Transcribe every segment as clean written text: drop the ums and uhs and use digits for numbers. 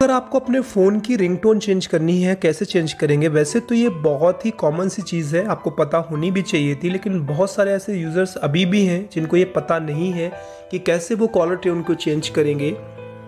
अगर आपको अपने फ़ोन की रिंगटोन चेंज करनी है, कैसे चेंज करेंगे? वैसे तो ये बहुत ही कॉमन सी चीज़ है, आपको पता होनी भी चाहिए थी, लेकिन बहुत सारे ऐसे यूज़र्स अभी भी हैं जिनको ये पता नहीं है कि कैसे वो कॉलर ट्यून को चेंज करेंगे।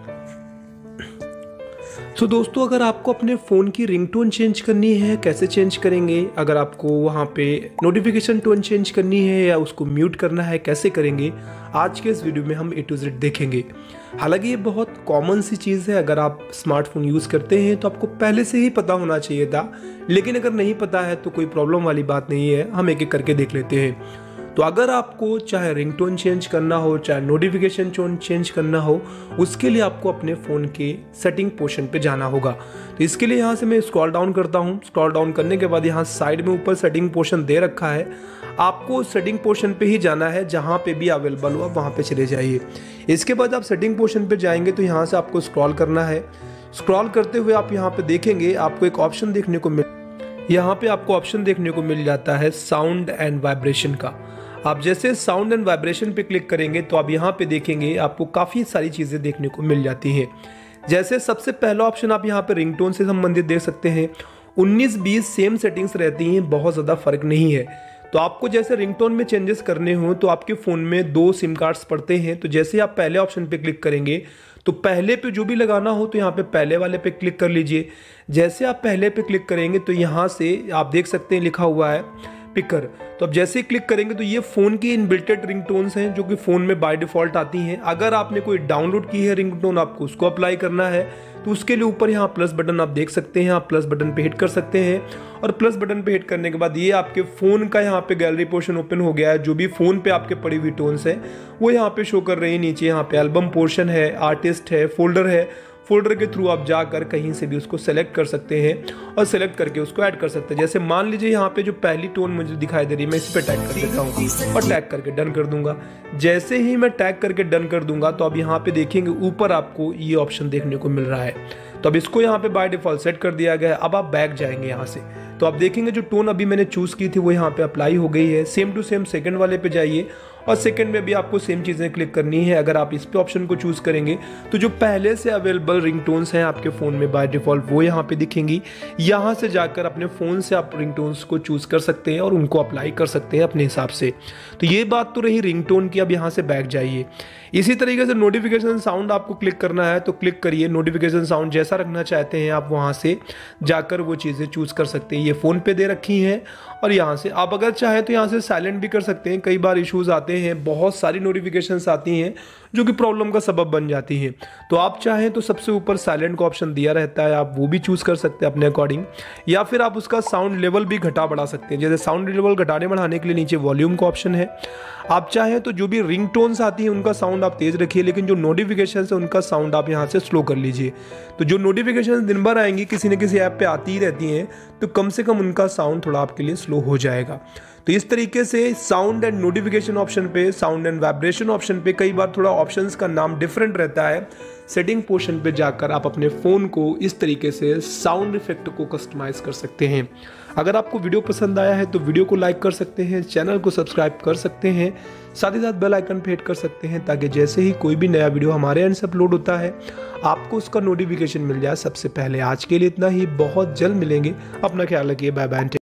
तो दोस्तों, अगर आपको अपने फ़ोन की रिंगटोन चेंज करनी है, कैसे चेंज करेंगे? अगर आपको वहाँ पे नोटिफिकेशन टोन चेंज करनी है या उसको म्यूट करना है, कैसे करेंगे? आज के इस वीडियो में हम A to Z देखेंगे। हालांकि ये बहुत कॉमन सी चीज़ है, अगर आप स्मार्टफोन यूज़ करते हैं तो आपको पहले से ही पता होना चाहिए था, लेकिन अगर नहीं पता है तो कोई प्रॉब्लम वाली बात नहीं है, हम एक एक करके देख लेते हैं। तो अगर आपको चाहे रिंगटोन चेंज करना हो, चाहे नोटिफिकेशन टोन चेंज करना हो, उसके लिए आपको अपने फ़ोन के सेटिंग पोर्शन पे जाना होगा। तो इसके लिए यहाँ से मैं स्क्रॉल डाउन करता हूँ। स्क्रॉल डाउन करने के बाद यहाँ साइड में ऊपर सेटिंग पोर्शन दे रखा है, आपको सेटिंग पोर्शन पे ही जाना है, जहाँ पे भी अवेलेबल हो आप वहाँ पे चले जाइए। इसके बाद आप सेटिंग पोर्शन पे जाएंगे तो यहाँ से आपको स्क्रॉल करना है। स्क्रॉल करते हुए आप यहाँ पे देखेंगे, आपको एक ऑप्शन देखने को मिल जाता है साउंड एंड वाइब्रेशन का। आप जैसे साउंड एंड वाइब्रेशन पे क्लिक करेंगे तो आप यहाँ पे देखेंगे आपको काफ़ी सारी चीज़ें देखने को मिल जाती हैं। जैसे सबसे पहला ऑप्शन आप यहाँ पे रिंगटोन से संबंधित देख सकते हैं। 19-20 सेम सेटिंग्स रहती हैं, बहुत ज़्यादा फर्क नहीं है। तो आपको जैसे रिंगटोन में चेंजेस करने हो तो आपके फ़ोन में 2 सिम कार्ड्स पड़ते हैं। तो जैसे आप पहले ऑप्शन पे क्लिक करेंगे तो पहले पे जो भी लगाना हो तो यहाँ पे पहले वाले पे क्लिक कर लीजिए। जैसे आप पहले पे क्लिक करेंगे तो यहाँ से आप देख सकते हैं लिखा हुआ है पिकर। तो अब जैसे ही क्लिक करेंगे तो ये फ़ोन की इनबिल्टेड रिंगटोन्स हैं जो कि फ़ोन में बाय डिफ़ॉल्ट आती हैं। अगर आपने कोई डाउनलोड की है रिंगटोन, आपको उसको अप्लाई करना है तो उसके लिए ऊपर यहाँ प्लस बटन आप देख सकते हैं, आप प्लस बटन पे हिट कर सकते हैं। और प्लस बटन पे हिट करने के बाद ये आपके फ़ोन का यहाँ पे गैलरी पोर्शन ओपन हो गया है। जो भी फ़ोन पे आपके पड़ी हुई टोन्स हैं वो यहाँ पे शो कर रही है। नीचे यहाँ पे एल्बम पोर्शन है, आर्टिस्ट है, फोल्डर है। फोल्डर के थ्रू आप जाकर कहीं से भी उसको सेलेक्ट कर सकते हैं और सेलेक्ट करके उसको ऐड कर सकते हैं। जैसे मान लीजिए यहाँ पे जो पहली टोन मुझे दिखाई दे रही है, मैं इस पे टैग कर देता हूँ और टैग करके डन कर दूंगा। जैसे ही मैं टैग करके डन कर दूंगा तो अब यहाँ पे देखेंगे ऊपर आपको ये ऑप्शन देखने को मिल रहा है। तो अब इसको यहाँ पे बाय डिफॉल्ट सेट कर दिया गया है। अब आप बैक जाएंगे यहाँ से तो आप देखेंगे जो टोन अभी मैंने चूज़ की थी वो यहाँ पे अप्लाई हो गई है। सेम टू सेम सेकंड वाले पे जाइए और सेकंड में भी आपको सेम चीज़ें क्लिक करनी है। अगर आप इस पे ऑप्शन को चूज़ करेंगे तो जो पहले से अवेलेबल रिंगटोन्स हैं आपके फ़ोन में बाय डिफ़ॉल्ट वो यहाँ पे दिखेंगी। यहाँ से जाकर अपने फ़ोन से आप रिंगटोन्स को चूज़ कर सकते हैं और उनको अप्लाई कर सकते हैं अपने हिसाब से। तो ये बात तो रही रिंगटोन की। अब यहाँ से बैक जाइए। इसी तरीके से नोटिफिकेशन साउंड आपको क्लिक करना है तो क्लिक करिए। नोटिफिकेशन साउंड जैसा रखना चाहते हैं आप वहाँ से जाकर वो चीज़ें चूज़ कर सकते हैं। ये फ़ोन पे दे रखी हैं और यहाँ से आप अगर चाहें तो यहाँ से साइलेंट भी कर सकते हैं। कई बार इश्यूज़ आते हैं, बहुत सारी नोटिफिकेशंस आती हैं जो कि प्रॉब्लम का सबब बन जाती हैं। तो आप चाहें तो सबसे ऊपर साइलेंट का ऑप्शन दिया रहता है, आप वो भी चूज़ कर सकते हैं अपने अकॉर्डिंग। या फिर आप उसका साउंड लेवल भी घटा बढ़ा सकते हैं। जैसे साउंड लेवल घटाने बढ़ाने के लिए नीचे वॉल्यूम का ऑप्शन है। आप चाहें तो जो भी रिंगटोन्स आती हैं उनका साउंड आप तेज़ रखिए, लेकिन जो नोटिफिकेशन है उनका साउंड आप यहाँ से स्लो कर लीजिए। तो जो नोटिफिकेशन दिन भर आएंगी किसी न किसी ऐप पे आती ही रहती हैं, तो कम से कम उनका साउंड थोड़ा आपके लिए स्लो हो जाएगा। तो इस तरीके से साउंड एंड नोटिफिकेशन ऑप्शन पे, साउंड एंड वाइब्रेशन ऑप्शन पे कई बार थोड़ा ऑप्शंस का नाम डिफरेंट रहता है। सेटिंग पोर्शन पे जाकर आप अपने फ़ोन को इस तरीके से साउंड इफेक्ट को कस्टमाइज़ कर सकते हैं। अगर आपको वीडियो पसंद आया है तो वीडियो को लाइक कर सकते हैं, चैनल को सब्सक्राइब कर सकते हैं, साथ ही साथ बेल आइकन पे हिट कर सकते हैं ताकि जैसे ही कोई भी नया वीडियो हमारे एंड से अपलोड होता है आपको उसका नोटिफिकेशन मिल जाए सबसे पहले। आज के लिए इतना ही, बहुत जल्द मिलेंगे। अपना ख्याल रखिए, बाय बाय।